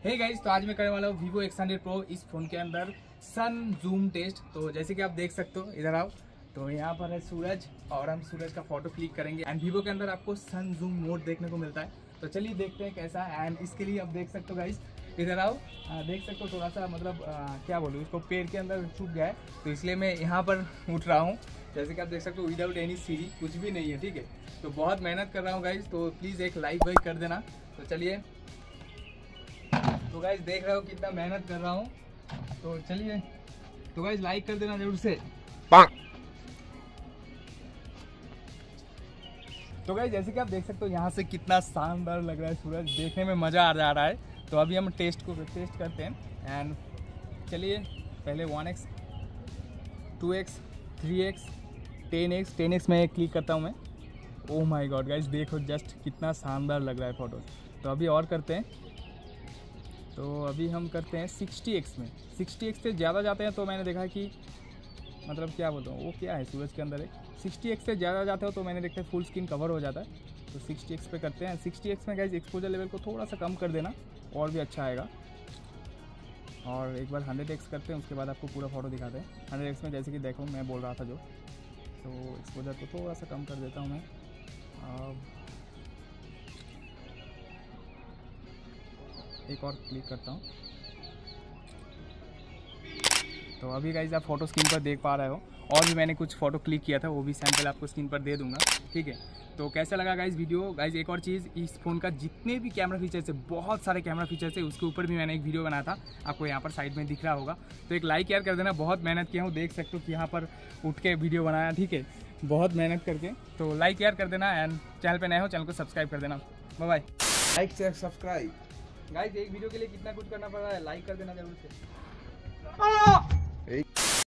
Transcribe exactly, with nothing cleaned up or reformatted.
Hey guys, तो आज मैं करने वाला हूँ वीवो एक्स हंड्रेड प्रो इस फोन के अंदर सन जूम टेस्ट। तो जैसे कि आप देख सकते हो, इधर आओ, तो यहाँ पर है सूरज और हम सूरज का फोटो क्लिक करेंगे एंड वीवो के अंदर आपको सन जूम मोड देखने को मिलता है। तो चलिए देखते हैं कैसा है। एंड इसके लिए आप देख सकते हो गाइस, इधर आओ, आ, देख सकते हो थोड़ा सा मतलब आ, क्या बोलूँ, इसको पेड़ के अंदर छुप गया है, तो इसलिए मैं यहाँ पर उठ रहा हूँ। जैसे कि आप देख सकते हो विदाउट एनी सीढ़ी, कुछ भी नहीं है, ठीक है। तो बहुत मेहनत कर रहा हूँ गाइस, तो प्लीज़ एक लाइक वाइक कर देना। तो चलिए, तो गाइस देख रहे हो कितना मेहनत कर रहा हूँ, तो चलिए, तो गाइस लाइक कर देना जरूर से। तो गाइस जैसे कि आप देख सकते हो यहाँ से कितना शानदार लग रहा है सूरज, देखने में मज़ा आ जा रहा है। तो अभी हम टेस्ट को टेस्ट करते हैं एंड चलिए, पहले one X, two X, three X, ten X, ten X में क्लिक करता हूँ मैं। ओह माय गॉड गाइस, देखो जस्ट कितना शानदार लग रहा है फोटो। तो अभी और करते हैं, तो अभी हम करते हैं सिक्सटी एक्स में। सिक्सटी एक्स से ज़्यादा जाते हैं तो मैंने देखा कि मतलब क्या बोलता हूँ, वो क्या है सूरज के अंदर है। सिक्सटी एक्स से ज़्यादा जाते हो तो मैंने देखा फुल स्क्रीन कवर हो जाता है। तो सिक्सटी एक्स पे करते हैं। सिक्सटी एक्स में गाइस एक्सपोजर लेवल को थोड़ा सा कम कर देना और भी अच्छा आएगा। और एक बार हंड्रेड एक्स करते हैं, उसके बाद आपको पूरा फोटो दिखाते हैं। हंड्रेड एक्स में जैसे कि देखो मैं बोल रहा था जो, तो एक्सपोजर को थोड़ा सा कम कर देता हूँ मैं। एक और क्लिक करता हूँ। तो अभी गाइस आप फोटो स्क्रीन पर देख पा रहे हो, और भी मैंने कुछ फ़ोटो क्लिक किया था, वो भी सैंपल आपको स्क्रीन पर दे दूंगा, ठीक है। तो कैसा लगा गाइस वीडियो? गाइस एक और चीज़, इस फ़ोन का जितने भी कैमरा फीचर्स है, बहुत सारे कैमरा फीचर्स है, उसके ऊपर भी मैंने एक वीडियो बनाया था, आपको यहाँ पर साइड में दिख रहा होगा। तो एक लाइक यार कर देना, बहुत मेहनत किया हूँ, देख सकते हो कि यहाँ पर उठ के वीडियो बनाया, ठीक है, बहुत मेहनत करके। तो लाइक यार कर देना एंड चैनल पर नए हो, चैनल को सब्सक्राइब कर देना। Bye bye. Like share subscribe. Guys एक वीडियो के लिए कितना कुछ करना पड़ रहा है, लाइक कर देना जरूर से।